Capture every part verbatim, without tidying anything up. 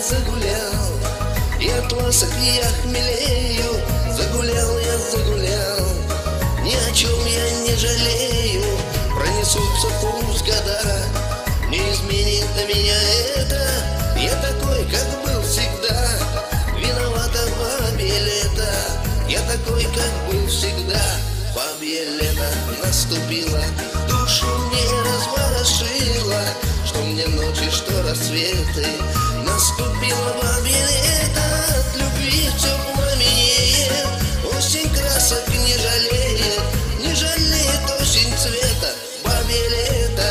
загулял, и от ласок я хмелею. Загулял я, загулял, ни о чем я не жалею. Пронесутся пусть года, не изменит на меня это. Я такой, как был всегда, виновата бабье лето. Я такой, как был всегда, бабье лето наступило, душу мне разворошило. Что мне ночи, что рассветы, наступило бабье лето. От любви все пламенеет, осень красок не жалеет, не жалеет осень цвета, бабье лето.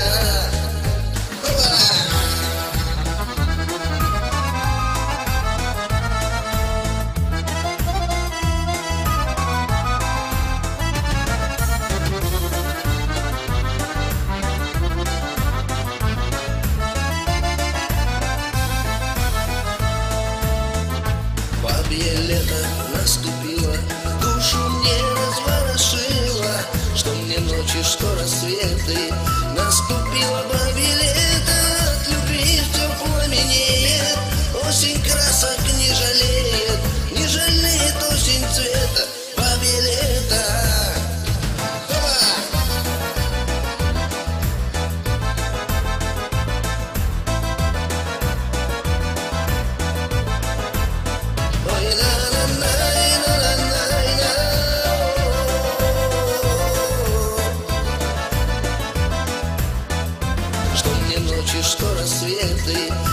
Бабье лето наступило, душу мне разворошило. Что мне ночи, что рассветы, наступило бабье лето. От любви все пламенеет, осень красок не жалеет, не жалеет осень цвета, бабье лето. Что мне ночи, что рассветы,